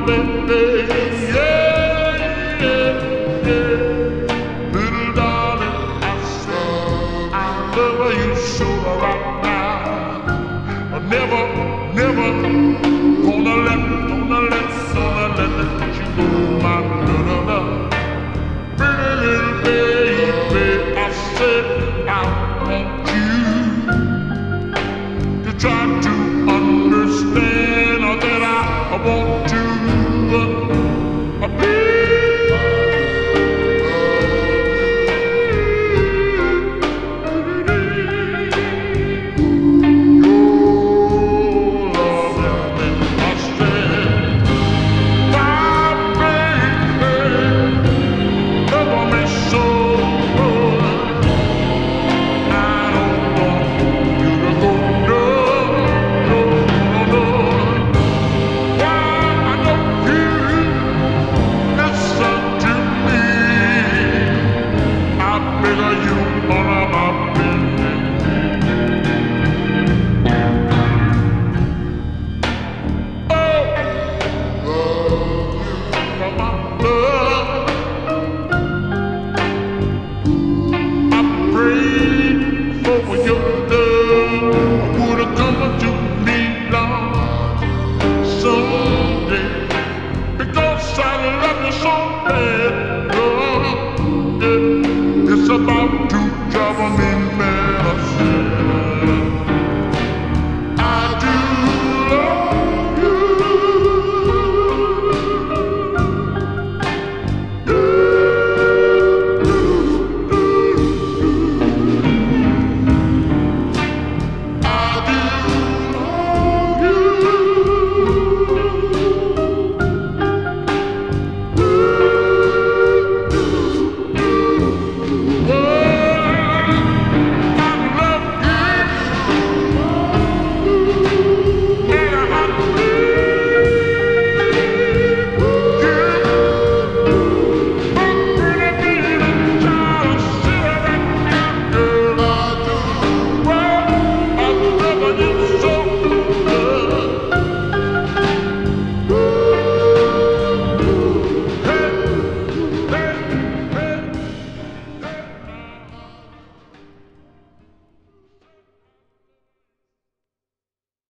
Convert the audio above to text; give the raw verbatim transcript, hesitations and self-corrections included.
baby, yeah, yeah, yeah. Little darling, I said I love you so right now. I never, never gonna let, gonna let, gonna let you go, my little love. Pretty little baby, I said I want you to try to understand that I, I want to uh, be. So bad, girl, it's about to drive me